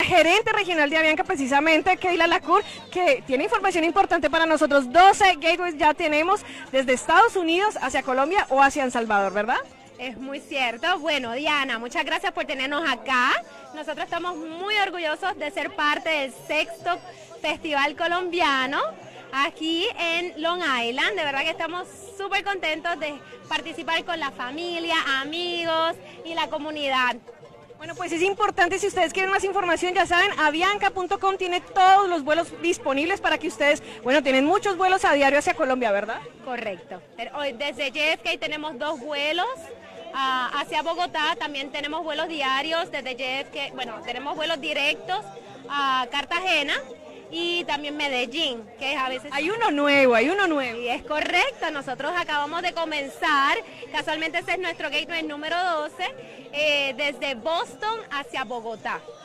gerente regional de Avianca, precisamente, Keila Lacour, que tiene información importante para nosotros. 12 gateways ya tenemos desde Estados Unidos hacia Colombia o hacia El Salvador, ¿verdad? Es muy cierto. Bueno, Diana, muchas gracias por tenernos acá. Nosotros estamos muy orgullosos de ser parte del 6º Festival Colombiano aquí en Long Island. De verdad que estamos súper contentos de participar con la familia, amigos y la comunidad. Bueno, pues es importante, si ustedes quieren más información, ya saben, avianca.com tiene todos los vuelos disponibles para que ustedes, bueno, tienen muchos vuelos a diario hacia Colombia, ¿verdad? Correcto. Hoy desde JFK tenemos 2 vuelos. Hacia Bogotá también tenemos vuelos diarios desde JFK, bueno, tenemos vuelos directos a Cartagena y también Medellín, que a veces... Hay uno nuevo. Y es correcto, nosotros acabamos de comenzar, casualmente ese es nuestro gateway número 12, desde Boston hacia Bogotá.